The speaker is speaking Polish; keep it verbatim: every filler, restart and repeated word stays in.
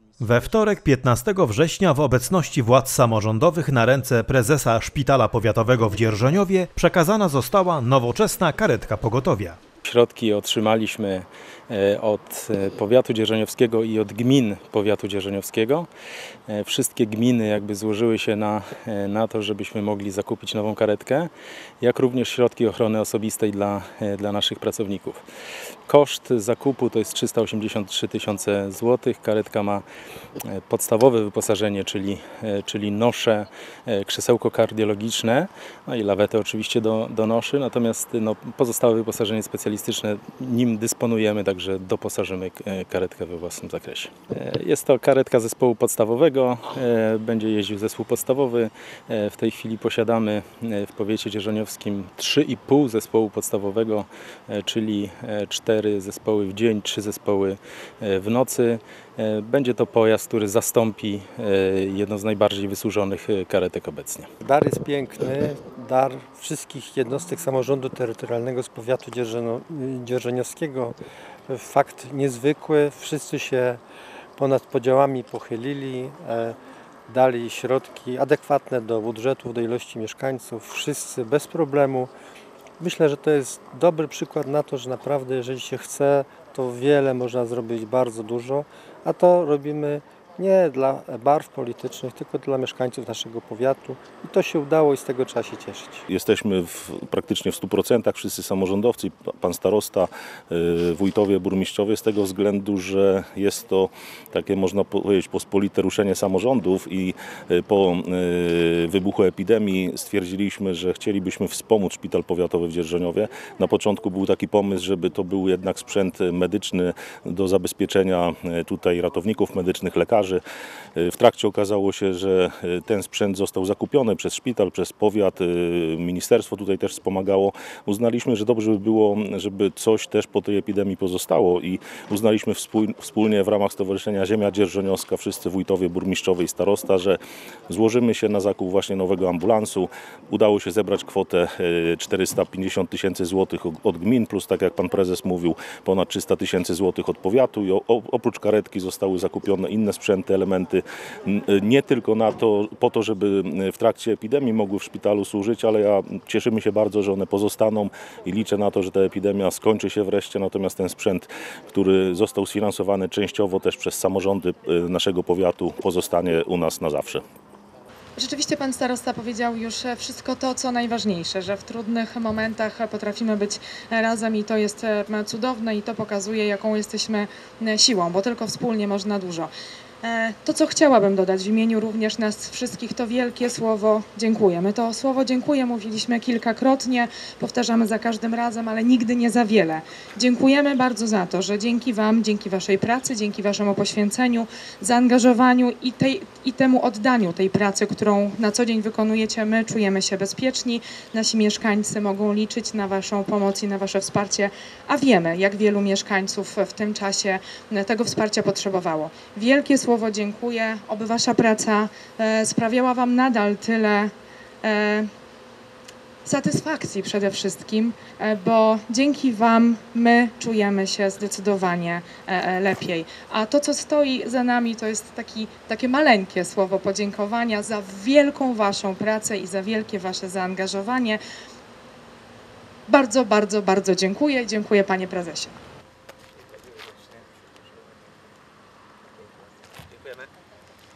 We wtorek piętnastego września w obecności władz samorządowych na ręce prezesa Szpitala Powiatowego w Dzierżoniowie przekazana została nowoczesna karetka pogotowia. Środki otrzymaliśmy od powiatu dzierżoniowskiego i od gmin powiatu dzierżoniowskiego. Wszystkie gminy jakby złożyły się na, na to, żebyśmy mogli zakupić nową karetkę, jak również środki ochrony osobistej dla, dla naszych pracowników. Koszt zakupu to jest trzysta osiemdziesiąt trzy tysiące złotych. Karetka ma podstawowe wyposażenie, czyli, czyli nosze, krzesełko kardiologiczne, no i lawetę oczywiście do, do noszy, natomiast no, pozostałe wyposażenie specjalistyczne, nim dysponujemy, także doposażymy karetkę we własnym zakresie. Jest to karetka zespołu podstawowego, będzie jeździł zespół podstawowy. W tej chwili posiadamy w powiecie dzierżoniowskim trzy i pół zespołu podstawowego, czyli cztery zespoły w dzień, trzy zespoły w nocy. Będzie to pojazd, który zastąpi jedną z najbardziej wysłużonych karetek obecnie. Dar jest piękny, dar wszystkich jednostek samorządu terytorialnego z powiatu dzierżoniowskiego. Fakt niezwykły, wszyscy się ponad podziałami pochylili, dali środki adekwatne do budżetów, do ilości mieszkańców, wszyscy bez problemu. Myślę, że to jest dobry przykład na to, że naprawdę jeżeli się chce, to wiele można zrobić, bardzo dużo, a to robimy nie dla barw politycznych, tylko dla mieszkańców naszego powiatu i to się udało i z tego trzeba się cieszyć. Jesteśmy w, praktycznie w stu procentach wszyscy samorządowcy, pan starosta, wójtowie, burmistrzowie, z tego względu, że jest to takie, można powiedzieć, pospolite ruszenie samorządów i po wybuchu epidemii stwierdziliśmy, że chcielibyśmy wspomóc Szpital Powiatowy w Dzierżoniowie. Na początku był taki pomysł, żeby to był jednak sprzęt medyczny do zabezpieczenia tutaj ratowników medycznych, lekarzy. W trakcie okazało się, że ten sprzęt został zakupiony przez szpital, przez powiat, ministerstwo tutaj też wspomagało. Uznaliśmy, że dobrze by było, żeby coś też po tej epidemii pozostało i uznaliśmy wspólnie w ramach Stowarzyszenia Ziemia Dzierżoniowska, wszyscy wójtowie, burmistrzowie i starosta, że złożymy się na zakup właśnie nowego ambulansu. Udało się zebrać kwotę czterysta pięćdziesiąt tysięcy złotych od gmin, plus tak jak pan prezes mówił, ponad trzysta tysięcy złotych od powiatu i oprócz karetki zostały zakupione inne sprzęty, elementy nie tylko na to, po to, żeby w trakcie epidemii mogły w szpitalu służyć, ale ja cieszymy się bardzo, że one pozostaną i liczę na to, że ta epidemia skończy się wreszcie, natomiast ten sprzęt, który został sfinansowany częściowo też przez samorządy naszego powiatu, pozostanie u nas na zawsze. Rzeczywiście pan starosta powiedział już wszystko to, co najważniejsze, że w trudnych momentach potrafimy być razem i to jest cudowne i to pokazuje, jaką jesteśmy siłą, bo tylko wspólnie można dużo. To, co chciałabym dodać w imieniu również nas wszystkich, to wielkie słowo dziękuję. My to słowo dziękuję mówiliśmy kilkakrotnie, powtarzamy za każdym razem, ale nigdy nie za wiele. Dziękujemy bardzo za to, że dzięki wam, dzięki waszej pracy, dzięki waszemu poświęceniu, zaangażowaniu i, tej, i temu oddaniu tej pracy, którą na co dzień wykonujecie, my czujemy się bezpieczni. Nasi mieszkańcy mogą liczyć na waszą pomoc i na wasze wsparcie, a wiemy, jak wielu mieszkańców w tym czasie tego wsparcia potrzebowało. Wielkie słowo dziękuję, oby wasza praca e, sprawiała wam nadal tyle e, satysfakcji przede wszystkim, e, bo dzięki wam my czujemy się zdecydowanie e, lepiej. A to, co stoi za nami, to jest taki, takie maleńkie słowo podziękowania za wielką waszą pracę i za wielkie wasze zaangażowanie. Bardzo, bardzo, bardzo dziękuję. Dziękuję, panie prezesie. Dziękujemy.